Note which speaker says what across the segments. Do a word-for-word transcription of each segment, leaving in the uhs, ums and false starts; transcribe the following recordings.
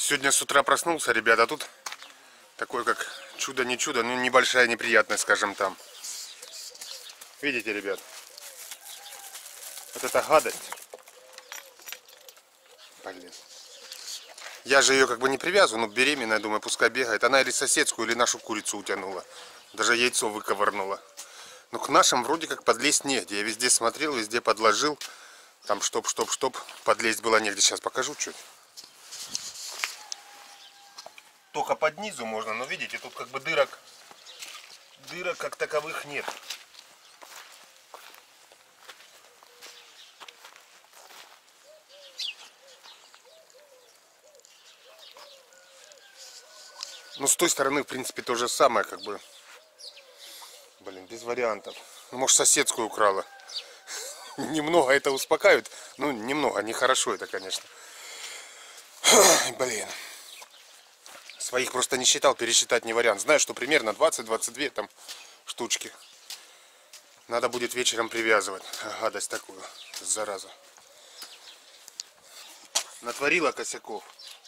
Speaker 1: Сегодня с утра проснулся, ребята, тут такое как чудо не чудо, но небольшая неприятность, скажем там. Видите, ребят? Вот эта гадость. Блин. Я же ее как бы не привязываю, но беременная, думаю, пускай бегает. Она или соседскую, или нашу курицу утянула. Даже яйцо выковырнула. Но к нашим вроде как подлезть негде. Я везде смотрел, везде подложил. Там чтоб, чтоб, чтоб подлезть было негде. Сейчас покажу чуть. Только под низу можно, но видите, тут как бы дырок, дырок как таковых нет. Ну, с той стороны, в принципе, то же самое, как бы. Блин, без вариантов. Ну, может, соседскую украла. Немного это успокаивает. Ну, немного, нехорошо это, конечно. Блин. Своих просто не считал, пересчитать не вариант. Знаю, что примерно двадцать-двадцать две там штучки. Надо будет вечером привязывать. Гадость такую, зараза. Натворила косяков.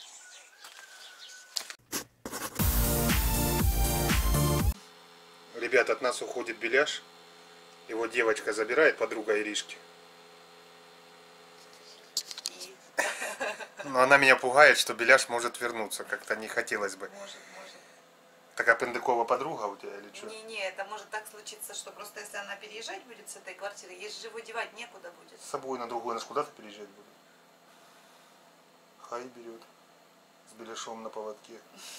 Speaker 1: Ребят, от нас уходит Беляш. Его девочка забирает, подруга Иришки. Но она меня пугает, что Беляш может вернуться. Как-то не хотелось бы.
Speaker 2: Может, может.
Speaker 1: Такая пендыкова подруга у тебя или что?
Speaker 2: Не-не, это может так случиться, что просто если она переезжать будет с этой квартиры, ей же его девать некуда будет.
Speaker 1: С собой на другой, она куда-то переезжать будет. Хай берет. С Беляшом на поводке.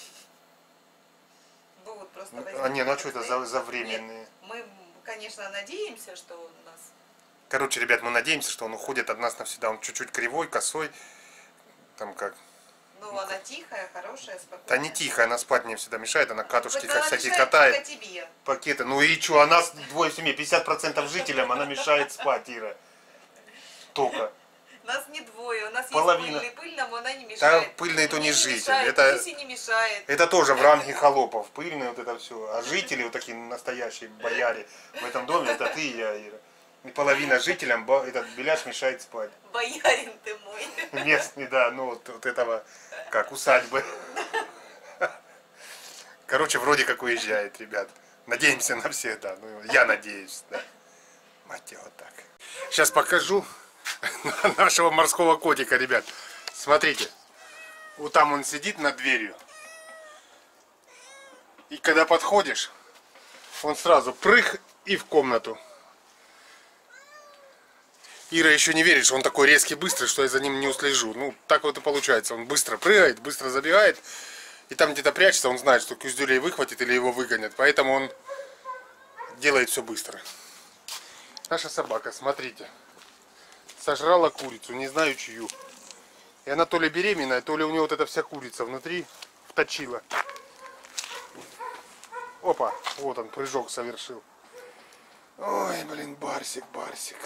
Speaker 2: Ну, вот просто
Speaker 1: А не, ну а что это за, за временные?
Speaker 2: Нет, мы, конечно, надеемся, что у нас...
Speaker 1: Короче, ребят, мы надеемся, что он уходит от нас навсегда. Он чуть-чуть кривой, косой. Там как...
Speaker 2: Ну, ну она тихая, хорошая, спокойная.
Speaker 1: Да не тихая, она спать мне всегда мешает. Она катушки как всякие
Speaker 2: мешает
Speaker 1: катает.
Speaker 2: Тебе.
Speaker 1: Пакеты. Ну и что, а нас двое в семье, пятьдесят процентов жителям, она мешает спать, Ира. Только.
Speaker 2: Нас не двое, у нас
Speaker 1: Половина.
Speaker 2: есть пыльный, пыльному она не мешает.
Speaker 1: Да, пыльный то не, не житель.
Speaker 2: Мешает,
Speaker 1: это,
Speaker 2: не мешает.
Speaker 1: это тоже в ранге холопов. Пыльный вот это все. А жители, вот такие настоящие бояре в этом доме, это ты и я, Ира. И половина жителям этот Беляш мешает спать.
Speaker 2: Боярин ты мой.
Speaker 1: Местный, да, ну вот, вот этого, как усадьбы. Короче, вроде как уезжает, ребят. Надеемся навсегда. Ну, я надеюсь, да. Мать его так. Сейчас покажу нашего морского котика, ребят. Смотрите. Вот там он сидит над дверью. И когда подходишь, он сразу прыг и в комнату. Ира еще не верит, что он такой резкий, быстрый, что я за ним не услежу. Ну, так вот и получается. Он быстро прыгает, быстро забегает. И там где-то прячется, он знает, что кюздюлей выхватит или его выгонят. Поэтому он делает все быстро. Наша собака, смотрите. Сожрала курицу, не знаю чью. И она то ли беременная, то ли у нее вот эта вся курица внутри вточила. Опа, вот он, прыжок совершил. Ой, блин, барсик, барсик.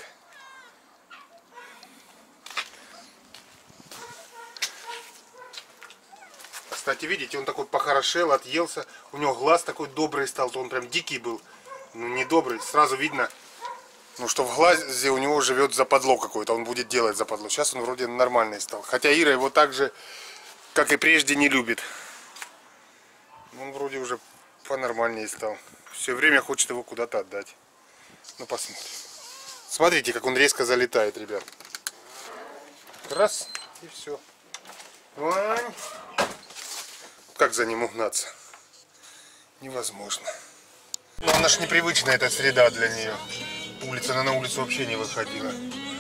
Speaker 1: Кстати, видите, он такой похорошел, отъелся. У него глаз такой добрый стал, то он прям дикий был. Ну, не добрый. Сразу видно, ну, что в глазе у него живет западло какое-то. Он будет делать западло. Сейчас он вроде нормальный стал. Хотя Ира его так же, как и прежде, не любит. Он вроде уже понормальнее стал. Все время хочет его куда-то отдать. Ну, посмотрим. Смотрите, как он резко залетает, ребят. Раз, и все. Вань. Как за ним угнаться? Невозможно. Ну, она ж непривычная, эта среда для нее. Улица, она на улицу вообще не выходила.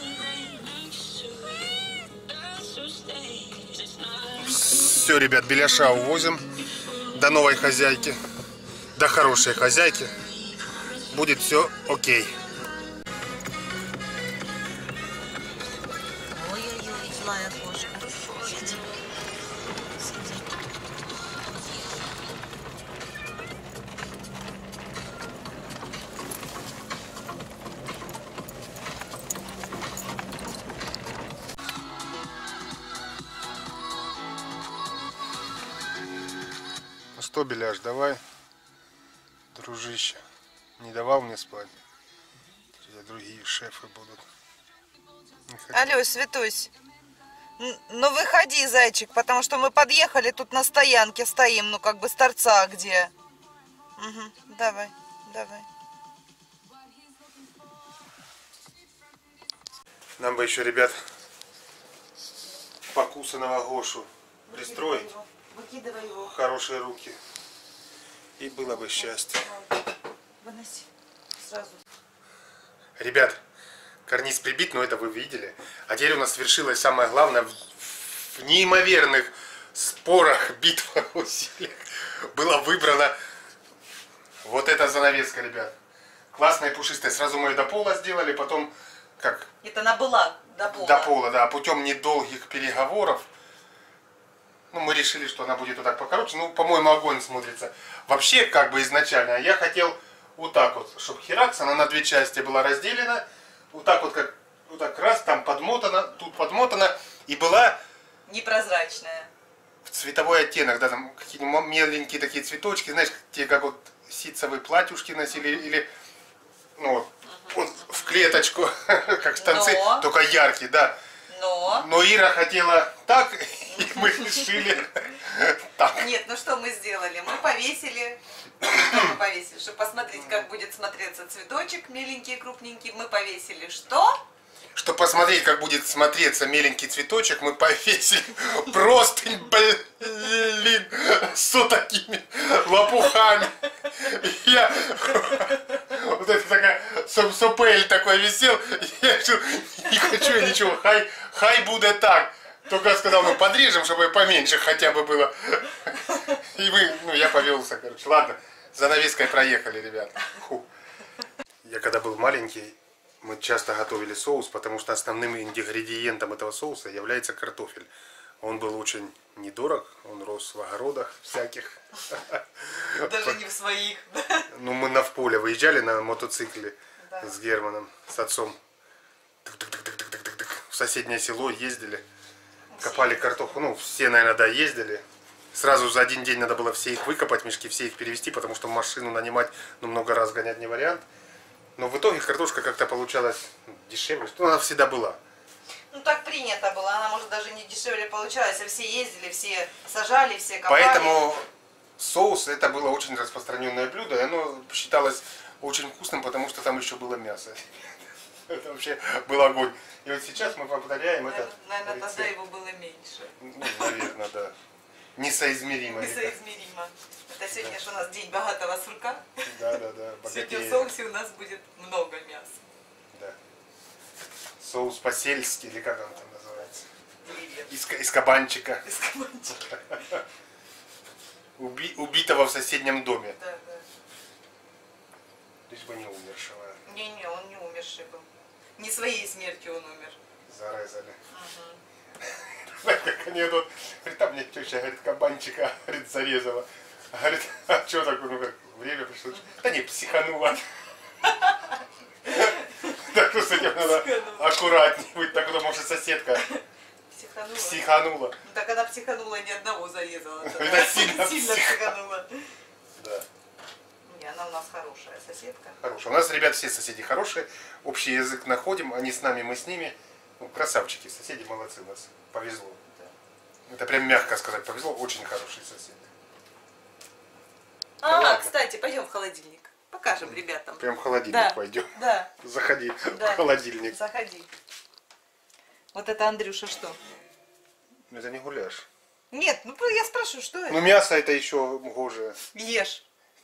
Speaker 1: Все, ребят, Беляша увозим до новой хозяйки, до хорошей хозяйки. Будет все окей.
Speaker 2: Ой-ой-ой, злая кошка.
Speaker 1: Ну что, Беляш, давай, дружище, не давал мне спать. Теперь другие шефы будут.
Speaker 2: Алло, Светусь, Н- Ну выходи, зайчик, потому что мы подъехали, тут на стоянке стоим, ну как бы с торца где. Угу, давай, давай.
Speaker 1: Нам бы еще, ребят, покусанного Гошу пристроить.
Speaker 2: Выкидывай его.
Speaker 1: В хорошие руки. И было бы счастье.
Speaker 2: Выноси сразу.
Speaker 1: Ребят, карниз прибит, но это вы видели. А теперь у нас свершилось самое главное. В, в неимоверных спорах, битвах, усилиях было выбрано вот эта занавеска, ребят. Классная и пушистая. Сразу мы ее до пола сделали, потом как...
Speaker 2: Это она была до пола.
Speaker 1: До пола, да. Путем недолгих переговоров. Ну, мы решили, что она будет вот так покороче. Ну, по-моему, огонь смотрится. Вообще, как бы изначально, я хотел вот так вот, чтобы херакс, она на две части была разделена. Вот так вот, как вот так раз, там подмотана, тут подмотана. И была
Speaker 2: Непрозрачная.
Speaker 1: в цветовой оттенок, да, там какие-то меленькие такие цветочки, знаешь, те, как вот ситцевые платьюшки носили, или, ну, вот, вот в клеточку, как штанцы,
Speaker 2: Но.
Speaker 1: только яркие, да.
Speaker 2: Но...
Speaker 1: Но Ира хотела так, и мы решили так.
Speaker 2: Нет, ну что мы сделали? Мы повесили, что мы повесили, чтобы посмотреть, как будет смотреться цветочек меленький, крупненький. Мы повесили что?
Speaker 1: Чтобы посмотреть, как будет смотреться меленький цветочек, мы повесили простынь, блин, с вот такими лопухами. Я, вот это такая, сопель такой висел, я решил, не хочу я ничего, хай, хай будет так. Только сказал, ну подрежем, чтобы поменьше хотя бы было. И мы, ну я повелся, короче. Ладно, занавеской проехали, ребят. Фу. Я когда был маленький, мы часто готовили соус, потому что основным ингредиентом этого соуса является картофель. Он был очень недорог, он рос в огородах всяких.
Speaker 2: Даже не в своих.
Speaker 1: Ну мы на в поле выезжали на мотоцикле
Speaker 2: Да.
Speaker 1: с Германом, с отцом. Тык-тык-тык-тык-тык-тык. В соседнее село ездили, копали картоху. Ну все, наверное, да, ездили. Сразу за один день надо было все их выкопать, мешки, все их перевести, потому что машину нанимать, ну много раз гонять не вариант. Но в итоге картошка как-то получалась дешевле, что она всегда была.
Speaker 2: Ну так принято было, она может даже не дешевле получалась, а все ездили, все сажали, все копали.
Speaker 1: Поэтому соус это было очень распространенное блюдо, и оно считалось очень вкусным, потому что там еще было мясо. Это вообще был огонь. И вот сейчас мы повторяем это.
Speaker 2: Наверное, тогда его было меньше.
Speaker 1: Ну, наверное, да. Несоизмеримо.
Speaker 2: Несоизмеримо. Это сегодня же у нас день богатого сурка.
Speaker 1: Да, да, да.
Speaker 2: Сегодня в
Speaker 1: Богатеем.
Speaker 2: соусе у нас будет много мяса.
Speaker 1: Да. Соус по-сельски, или как он там называется?
Speaker 2: Привет.
Speaker 1: Из, ка- из кабанчика.
Speaker 2: Из кабанчика.
Speaker 1: Уби- убитого в соседнем доме.
Speaker 2: Да, да.
Speaker 1: Лишь бы не умершего.
Speaker 2: Не-не, он не умерший был. Не своей смертью он умер.
Speaker 1: Зарезали.
Speaker 2: Угу.
Speaker 1: Знаешь, как они тут, говорит, там мне теща, говорит, кабанчика, говорит, зарезала. Говорит, а что такое, ну как, время пришло? Да не, психанула. Так что с этим надо аккуратнее быть, так потому что соседка
Speaker 2: Психанула.
Speaker 1: психанула.
Speaker 2: Ну, так она психанула, ни одного зарезала.
Speaker 1: Это сильно
Speaker 2: Сильно
Speaker 1: псих-
Speaker 2: психанула.
Speaker 1: Да,
Speaker 2: Не, она у нас хорошая соседка.
Speaker 1: хорошая. У нас, ребят, все соседи хорошие, общий язык находим, они с нами, мы с ними. Ну, красавчики, соседи молодцы, у нас повезло. Это прям мягко сказать, повезло, очень хороший сосед.
Speaker 2: А,
Speaker 1: ладно.
Speaker 2: кстати, пойдем в холодильник. Покажем ребятам.
Speaker 1: Прям в холодильник
Speaker 2: Да.
Speaker 1: пойдем.
Speaker 2: Да,
Speaker 1: Заходи
Speaker 2: да.
Speaker 1: в холодильник.
Speaker 2: Заходи. Вот это, Андрюша, что?
Speaker 1: Это не гуляш.
Speaker 2: Нет, ну я спрашиваю, что это?
Speaker 1: Ну мясо это еще гоже.
Speaker 2: Ешь.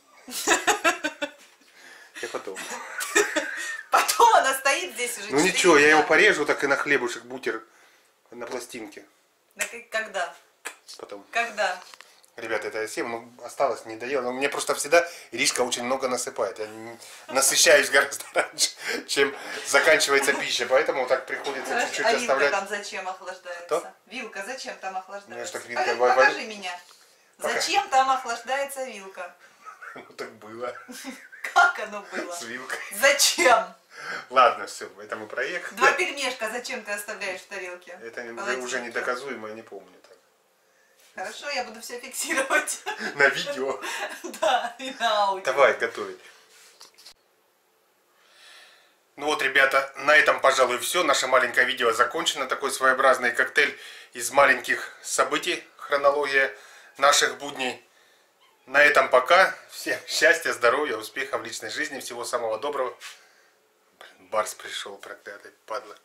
Speaker 1: Я потом.
Speaker 2: Потом она стоит здесь уже.
Speaker 1: Ну
Speaker 2: четыре
Speaker 1: ничего, я
Speaker 2: дня.
Speaker 1: его порежу так и на хлебушек, бутер на пластинке.
Speaker 2: Да как- когда?
Speaker 1: Потом.
Speaker 2: Когда?
Speaker 1: Ребята, это я съем, ну осталось, не доел. Но мне просто всегда Иришка очень много насыпает. Я не- насыщаюсь гораздо раньше, чем заканчивается пища. Поэтому вот так приходится
Speaker 2: Хорошо.
Speaker 1: чуть-чуть
Speaker 2: А вилка
Speaker 1: оставлять.
Speaker 2: там зачем охлаждается?
Speaker 1: Кто?
Speaker 2: Вилка зачем там охлаждается?
Speaker 1: Ну, что, вилка,
Speaker 2: Покажи,
Speaker 1: во- во-
Speaker 2: покажи меня.
Speaker 1: Пока-
Speaker 2: Зачем там охлаждается вилка?
Speaker 1: Ну так было.
Speaker 2: Как оно было?
Speaker 1: С вилкой.
Speaker 2: Зачем?
Speaker 1: Ладно, все, это мы проехали.
Speaker 2: Два пельмешка зачем ты оставляешь в тарелке?
Speaker 1: Это не-
Speaker 2: Холодильнике.
Speaker 1: уже недоказуемо, я не помню так.
Speaker 2: Хорошо, я буду все фиксировать.
Speaker 1: На видео.
Speaker 2: Да, и на аудио.
Speaker 1: Давай готовить. Ну вот, ребята, на этом, пожалуй, все. Наше маленькое видео закончено. Такой своеобразный коктейль из маленьких событий, хронология наших будней. На этом пока. Всем счастья, здоровья, успеха в личной жизни. Всего самого доброго. Блин, Барс пришел, проклятый, падла.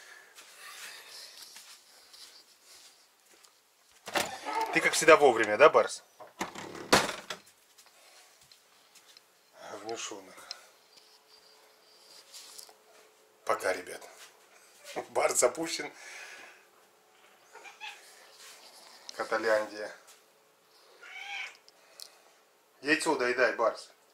Speaker 1: Ты, как всегда, вовремя, да, Барс? Говнюшонок. Пока, ребят. Барс запущен. Каталяндия. Яйцо доедай, Барс.